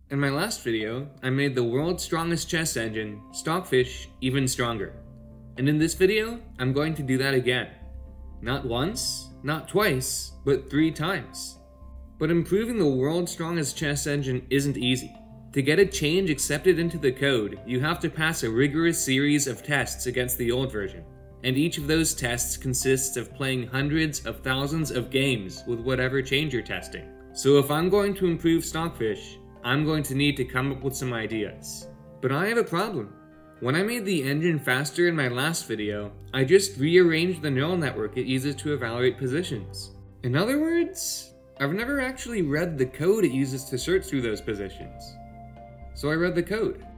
In my last video, I made the world's strongest chess engine, Stockfish, even stronger. And in this video, I'm going to do that again. Not once, not twice, but 3 times. But improving the world's strongest chess engine isn't easy. To get a change accepted into the code, you have to pass a rigorous series of tests against the old version. And each of those tests consists of playing hundreds of thousands of games with whatever change you're testing. So if I'm going to improve Stockfish, I'm going to need to come up with some ideas. But I have a problem. When I made the engine faster in my last video, I just rearranged the neural network it uses to evaluate positions. In other words, I've never actually read the code it uses to search through those positions. So I read the code.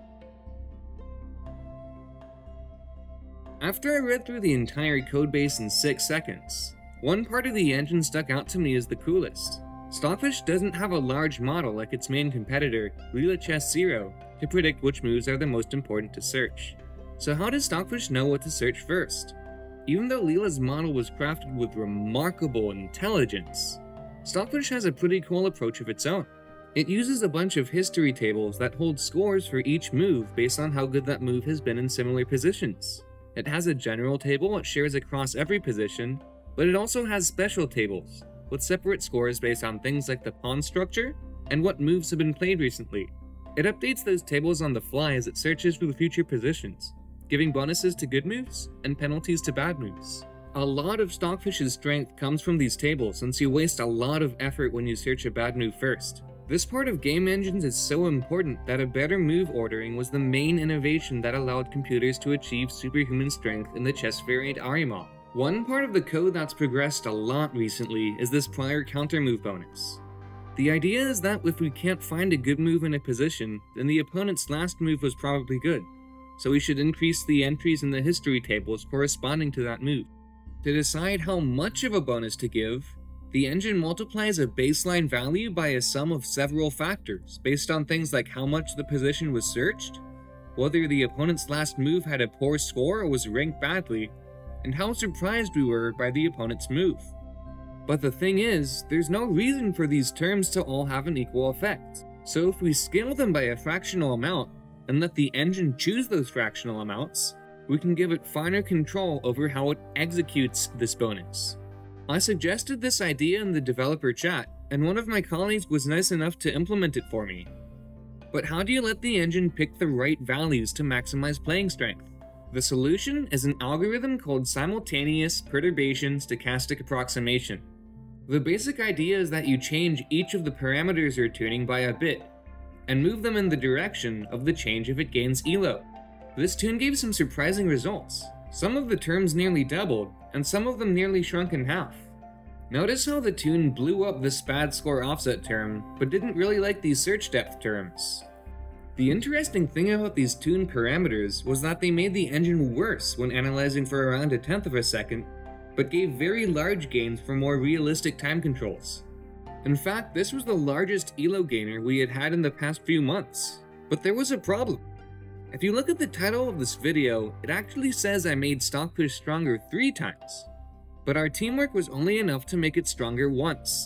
After I read through the entire codebase in 6 seconds, one part of the engine stuck out to me as the coolest. Stockfish doesn't have a large model like its main competitor, Leela Chess Zero, to predict which moves are the most important to search. So how does Stockfish know what to search first? Even though Leela's model was crafted with remarkable intelligence, Stockfish has a pretty cool approach of its own. It uses a bunch of history tables that hold scores for each move based on how good that move has been in similar positions. It has a general table it shares across every position, but it also has special tables with separate scores based on things like the pawn structure and what moves have been played recently. It updates those tables on the fly as it searches for the future positions, giving bonuses to good moves and penalties to bad moves. A lot of Stockfish's strength comes from these tables since you waste a lot of effort when you search a bad move first. This part of game engines is so important that a better move ordering was the main innovation that allowed computers to achieve superhuman strength in the chess variant Arima. One part of the code that's progressed a lot recently is this prior counter move bonus. The idea is that if we can't find a good move in a position, then the opponent's last move was probably good, so we should increase the entries in the history tables corresponding to that move. To decide how much of a bonus to give, the engine multiplies a baseline value by a sum of several factors based on things like how much the position was searched, whether the opponent's last move had a poor score or was ranked badly, and how surprised we were by the opponent's move. But the thing is, there's no reason for these terms to all have an equal effect. So if we scale them by a fractional amount, and let the engine choose those fractional amounts, we can give it finer control over how it executes this bonus. I suggested this idea in the developer chat, and one of my colleagues was nice enough to implement it for me. But how do you let the engine pick the right values to maximize playing strength? The solution is an algorithm called simultaneous perturbation stochastic approximation. The basic idea is that you change each of the parameters you're tuning by a bit, and move them in the direction of the change if it gains ELO. This tune gave some surprising results. Some of the terms nearly doubled, and some of them nearly shrunk in half. Notice how the tune blew up the SPAD score offset term, but didn't really like these search depth terms. The interesting thing about these tune parameters was that they made the engine worse when analyzing for around 1/10 of a second, but gave very large gains for more realistic time controls. In fact, this was the largest ELO gainer we had had in the past few months. But there was a problem. If you look at the title of this video, it actually says I made Stockfish stronger 3 times. But our teamwork was only enough to make it stronger once.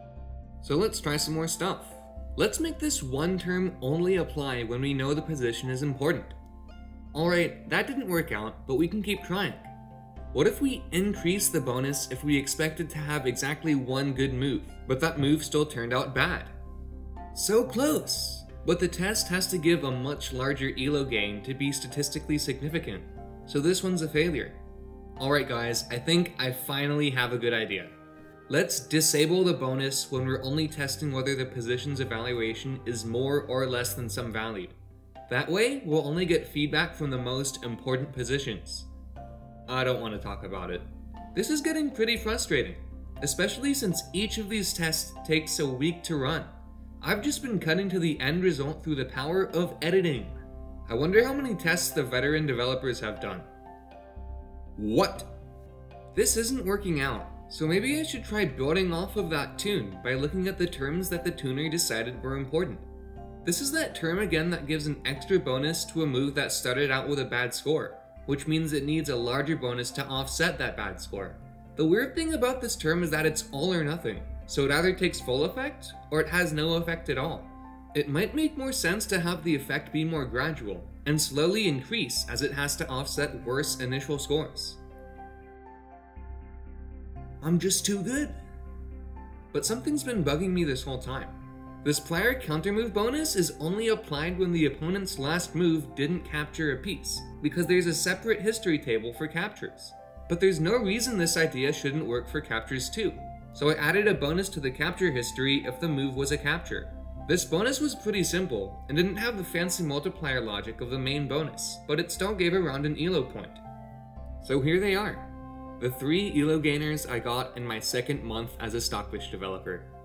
So let's try some more stuff. Let's make this one term only apply when we know the position is important. Alright, that didn't work out, but we can keep trying. What if we increase the bonus if we expected to have exactly one good move, but that move still turned out bad? So close! But the test has to give a much larger ELO gain to be statistically significant, so this one's a failure. Alright guys, I think I finally have a good idea. Let's disable the bonus when we're only testing whether the position's evaluation is more or less than some value. That way, we'll only get feedback from the most important positions. I don't want to talk about it. This is getting pretty frustrating, especially since each of these tests takes a week to run. I've just been cutting to the end result through the power of editing. I wonder how many tests the veteran developers have done. What? This isn't working out. So maybe I should try building off of that tune by looking at the terms that the tuner decided were important. This is that term again that gives an extra bonus to a move that started out with a bad score, which means it needs a larger bonus to offset that bad score. The weird thing about this term is that it's all or nothing, so it either takes full effect or it has no effect at all. It might make more sense to have the effect be more gradual, and slowly increase as it has to offset worse initial scores. I'm just too good. But something's been bugging me this whole time. This player countermove bonus is only applied when the opponent's last move didn't capture a piece, because there's a separate history table for captures. But there's no reason this idea shouldn't work for captures too, so I added a bonus to the capture history if the move was a capture. This bonus was pretty simple, and didn't have the fancy multiplier logic of the main bonus, but it still gave around an ELO point. So here they are, the 3 ELO gainers I got in my second month as a Stockfish developer.